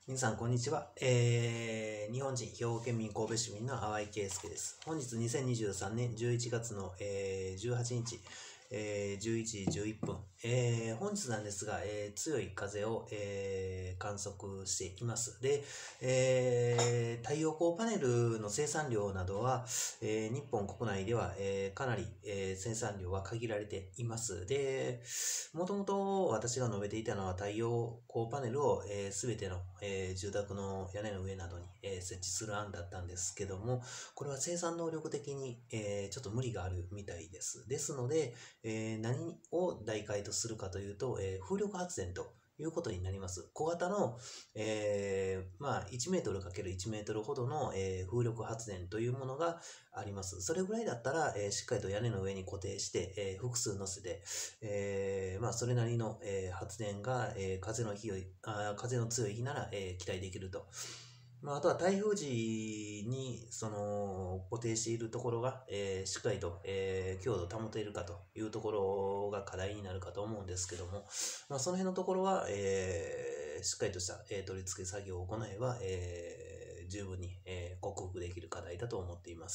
皆さん、こんにちは。日本人、兵庫県民、神戸市民の淡井圭介です。本日2023年11月の、18日、11時11分。本日なんですが、強い風を、観測しています。で、太陽光パネルの生産量などは、日本国内では、かなり、生産量は限られています。で、もともと私が述べていたのは太陽光パネルをすべての、住宅の屋根の上などに、設置する案だったんですけども、これは生産能力的に、ちょっと無理があるみたいです。ですので、何を代替とするかというと、風力発電ということになります。小型の、1メートル ×1 メートルほどの、風力発電というものがあります。それぐらいだったら、しっかりと屋根の上に固定して、複数乗せて、それなりの、発電が、風の強い日なら、期待できると。あとは台風時に固定しているところが、しっかりと、強度を保ているかというところが課題になるかと思うんですけども、その辺のところは、しっかりとした、取り付け作業を行えば、十分に、克服できる課題だと思っています。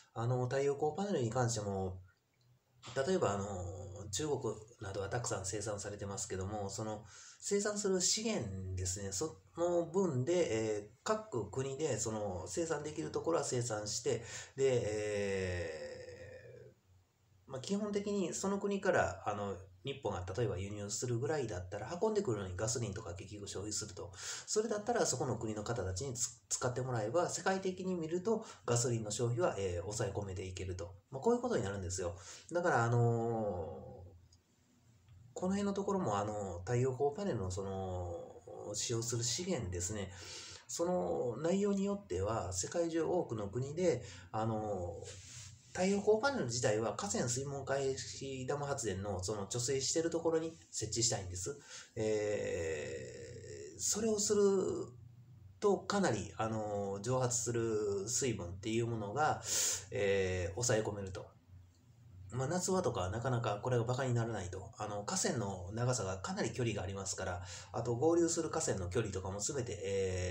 太陽光パネルに関しても、例えば中国などはたくさん生産されてますけども、その生産する資源ですね、その分で、各国でその生産できるところは生産して、で、基本的にその国から日本が例えば輸入するぐらいだったら運んでくるのにガソリンとか結局消費すると、それだったらそこの国の方たちに使ってもらえば世界的に見るとガソリンの消費は、抑え込めていけると、こういうことになるんですよ。だからこの辺のところも太陽光パネルの使用する資源ですね、その内容によっては世界中多くの国で太陽光パネル自体は河川水門海式ダム発電のその貯水しているところに設置したいんです。それをするとかなり蒸発する水分っていうものが、抑え込めると。夏場とかなかなかこれがバカにならないと。河川の長さがかなり距離がありますから、あと合流する河川の距離とかもすべて、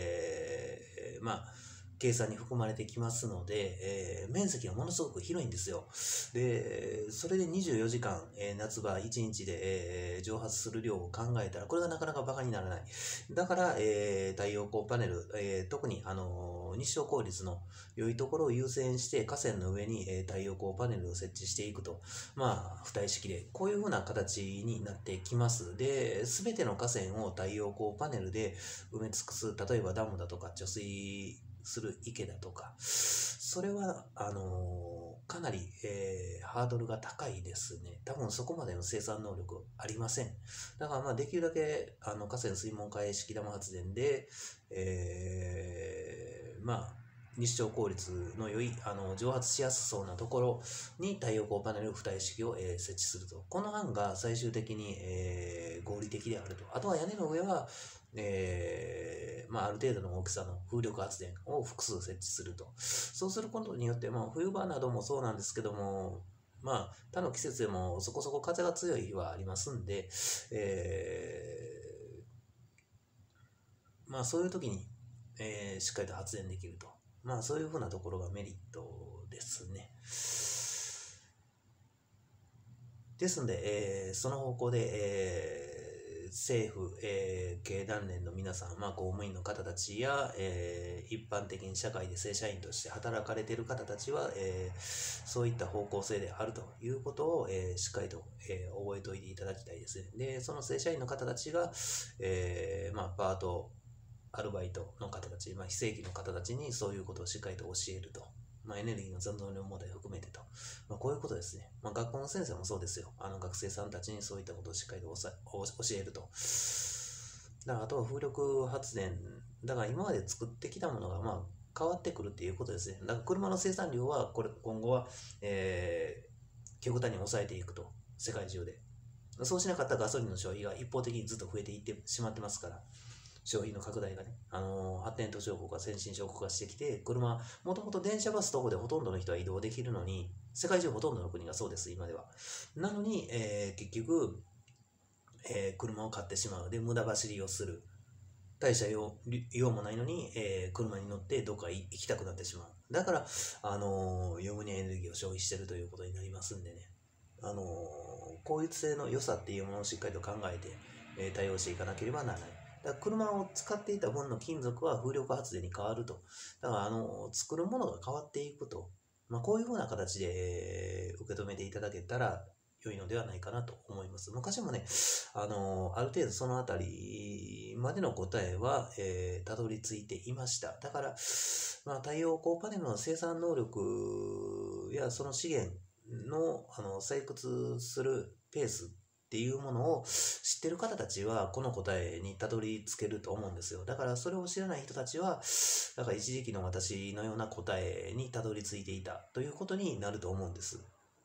計算に含まれてきますので、面積がものすごく広いんですよ。で、それで24時間、夏場1日で、蒸発する量を考えたら、これがなかなかバカにならない。だから、太陽光パネル、特に日照効率の良いところを優先して河川の上に、太陽光パネルを設置していくと。付帯式で、こういう風な形になってきます。で、すべての河川を太陽光パネルで埋め尽くす、例えばダムだとか貯水する池だとか、それはかなり、ハードルが高いですね。多分そこまでの生産能力ありません。だからできるだけ河川水門海式ダム発電で、日照効率の良い蒸発しやすそうなところに太陽光パネル付帯式を、設置すると。この案が最終的に、合理的であると。あとは屋根の上は、ある程度の大きさの風力発電を複数設置すると。そうすることによって、冬場などもそうなんですけども、他の季節でもそこそこ風が強い日はありますんで、そういう時に、しっかりと発電できると。そういうふうなところがメリットですね。ですので、その方向で、政府、経団連の皆さん、公務員の方たちや、一般的に社会で正社員として働かれている方たちは、そういった方向性であるということを、しっかりと、覚えておいていただきたいですね。で、その正社員の方たちが、パート、アルバイトの方たち、非正規の方たちにそういうことをしっかりと教えると。エネルギーの残存量問題を含めてと。こういうことですね。学校の先生もそうですよ。学生さんたちにそういったことをしっかりと教えると。だからあとは風力発電。だから今まで作ってきたものが変わってくるっていうことですね。だから車の生産量は今後は、極端に抑えていくと。世界中で。そうしなかったらガソリンの消費が一方的にずっと増えていってしまってますから。消費の拡大がね、発展途上国が先進諸国化してきて、車、もともと電車バス徒歩でほとんどの人は移動できるのに、世界中ほとんどの国がそうです、今では。なのに、結局、車を買ってしまう。で、無駄走りをする。 大した用もないのに、車に乗ってどっか行きたくなってしまう。だから、余分にエネルギーを消費しているということになりますんでね。効率性の良さっていうものをしっかりと考えて、対応していかなければならない。だから車を使っていた分の金属は風力発電に変わると。だから作るものが変わっていくと。こういうふうな形で、受け止めていただけたら良いのではないかなと思います。昔もね、ある程度そのあたりまでの答えは、たどり着いていました。だから、太陽光パネルの生産能力やその資源の、採掘するペースっていうものを知ってる方たちはこの答えにたどり着けると思うんですよ。だからそれを知らない人たちは、だから一時期の私のような答えにたどり着いていたということになると思うんです。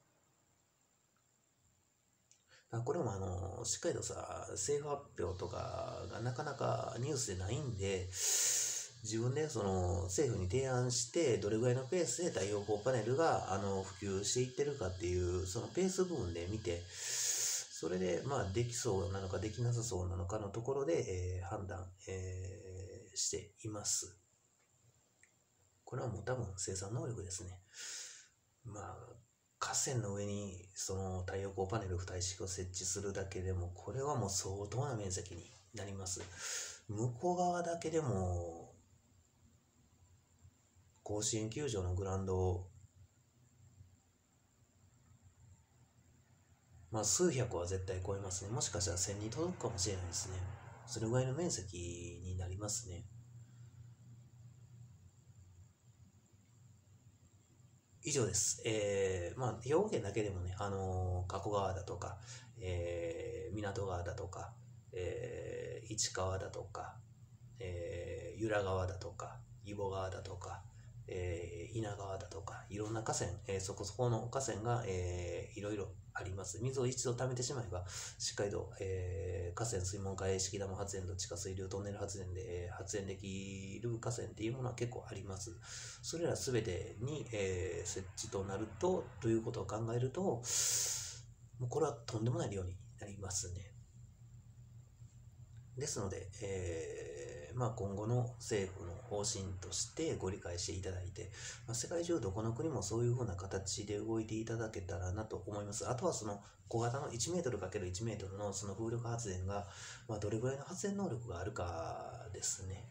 これもしっかりとさ、政府発表とかがなかなかニュースでないんで、自分でその政府に提案してどれぐらいのペースで太陽光パネルが普及していってるかっていうそのペース部分で見て、それでできそうなのかできなさそうなのかのところで、判断、しています。これはもう多分生産能力ですね。河川の上にその太陽光パネル浮体式を設置するだけでもこれはもう相当な面積になります。向こう側だけでも甲子園球場のグラウンドを数百は絶対超えますね。もしかしたら1000に届くかもしれないですね。それぐらいの面積になりますね。以上です。兵庫県だけでもね、加古川だとか、港川だとか、市川だとか、由良川だとか、揖保川だとか、稲川だとか、いろんな河川、そこそこの河川が、いろいろあります。水を一度溜めてしまえば、しっかりと、河川水門海式ダム発電と地下水流トンネル発電で、発電できる河川っていうものは結構あります。それらすべてに、設置となると、ということを考えると、もうこれはとんでもない量になりますね。ですので、今後の政府の方針としてご理解していただいて、世界中どこの国もそういうふうな形で動いていただけたらなと思います。あとはその小型の1メートル ×1 メートルのその風力発電が、どれぐらいの発電能力があるかですね。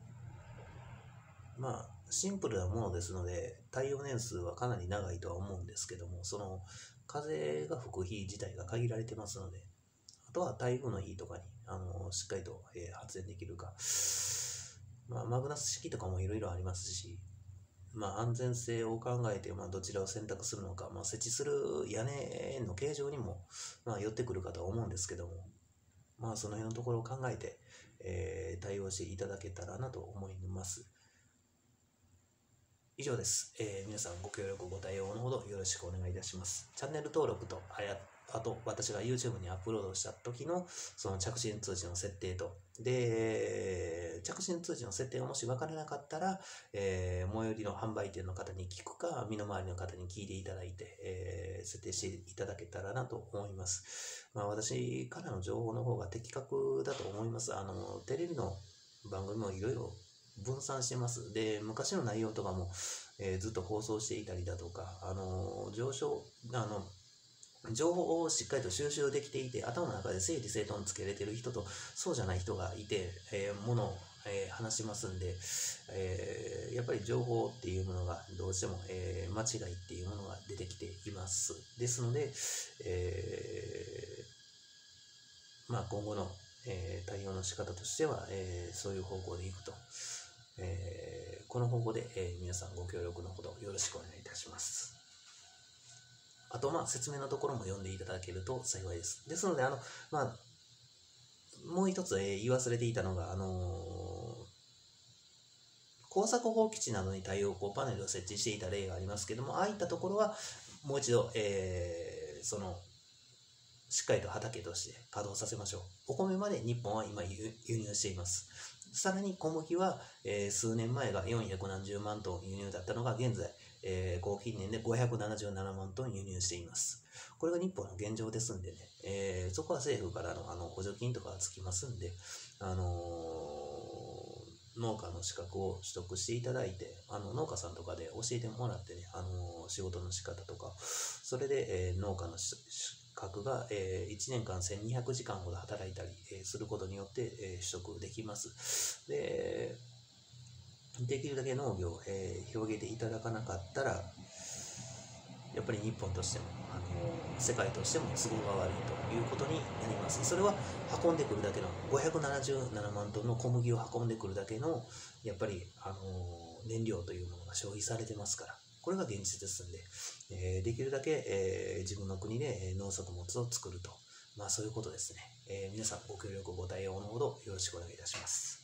シンプルなものですので、耐用年数はかなり長いとは思うんですけども、その風が吹く日自体が限られてますので、あとは台風の日とかにしっかりと、発電できるか、マグナス式とかもいろいろありますし、安全性を考えて、どちらを選択するのか、設置する屋根の形状にも、寄ってくるかとは思うんですけども、その辺のところを考えて、対応していただけたらなと思います。以上です。皆さんご協力ご対応のほどよろしくお願いいたします。チャンネル登録と、あと私が YouTube にアップロードした時のその着信通知の設定と、で、着信通知の設定がもし分からなかったら、最寄りの販売店の方に聞くか、身の回りの方に聞いていただいて、設定していただけたらなと思います。私からの情報の方が的確だと思います。テレビの番組もいろいろ分散してます。で、昔の内容とかも、ずっと放送していたりだとか、情報をしっかりと収集できていて、頭の中で整理整頓つけれてる人と、そうじゃない人がいて、ものを、話しますんで、やっぱり情報っていうものがどうしても、間違いっていうものが出てきています。ですので、今後の、対応の仕方としては、そういう方向でいくと。この方向で、皆さんご協力のほどよろしくお願いいたします。あと、説明のところも読んでいただけると幸いです。ですので、もう一つ、言い忘れていたのが、工作放棄地などに太陽光パネルを設置していた例がありますけども、ああいったところはもう一度、しっかりと畑として稼働させましょう。お米まで日本は今輸入しています。さらに小麦は、数年前が400何十万トン輸入だったのが現在、高近年で577万トン輸入しています。これが日本の現状ですんでね、そこは政府からの補助金とかがつきますんで、 農家の資格を取得していただいて、農家さんとかで教えてもらってね、仕事の仕方とか、それで、農家の資格が、1年間1200時間ほど働いたり、することによって、取得できます。できるだけ農業を、広げていただかなかったら、やっぱり日本としても、世界としても都合が悪いということになります。それは運んでくるだけの577万トンの小麦を運んでくるだけのやっぱり、燃料というものが消費されてますから、これが現実ですんで、できるだけ、自分の国で農作物を作ると、そういうことですね。皆さんご協力ご対応のほどよろしくお願いいたします。